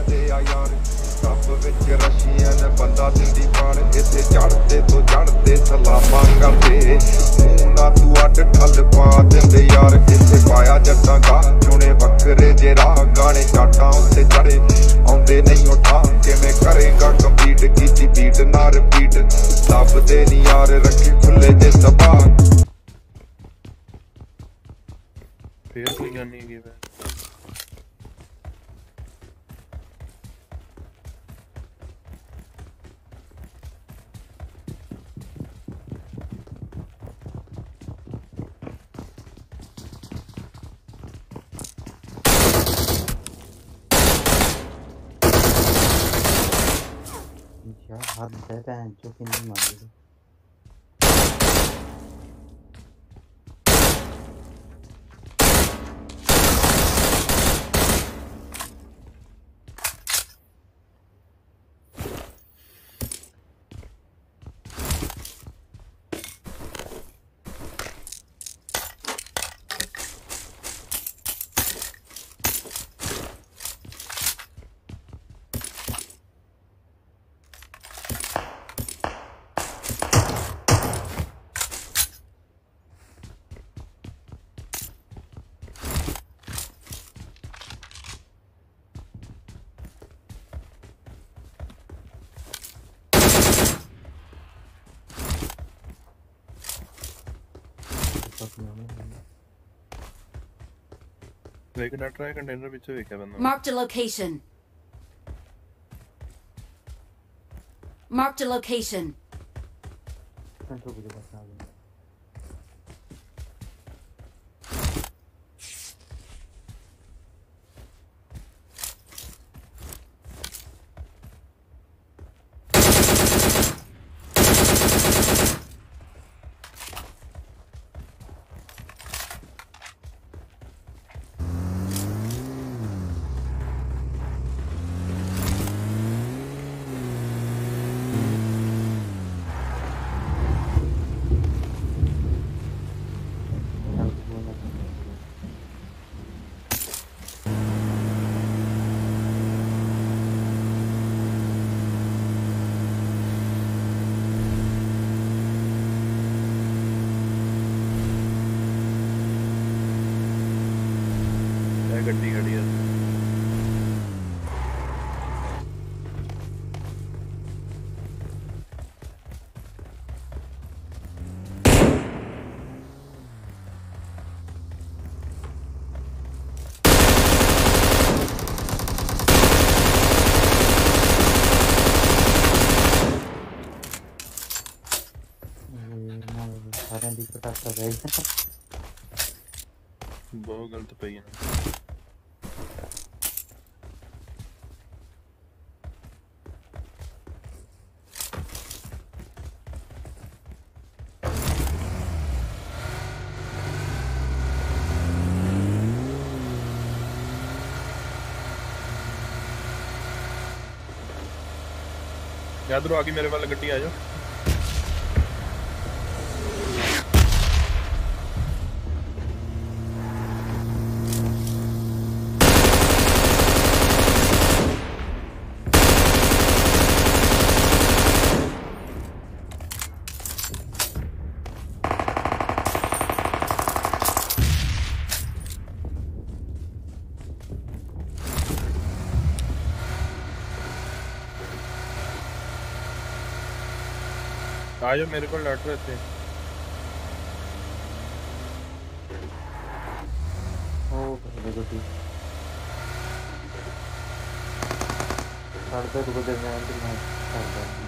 दे आ यार रब विच रशियां ने बंदा दिंदी पान इत्थे चढ़दे तो चढ़दे सलामां करदे मूंह ना तू अड ठल पा दिंदे यार इत्थे पाया जट्टां गा चुने बकरे जे राह गाने जाटां उत्ते चढ़े आउंदे नहीं उठा किवें करेगा कंपीट कीती बीट ना रिपीट दबदे नी यार रखे खुले जे सबा फिर कोई गानी की है हाथ देता है जो कि नहीं मारेगा लेकिन ट्राई कंटेनर पीछे देखा बंदा Marked a location. Marked a location. गड्डी खड़ी है बहुत गलत पई है याद रो आगे मेरे वाला गड्डी आ जाओ आयो मेरे को लट रहे थे ओ देखो ठीक साढ़े 10 बजे मैं अंदर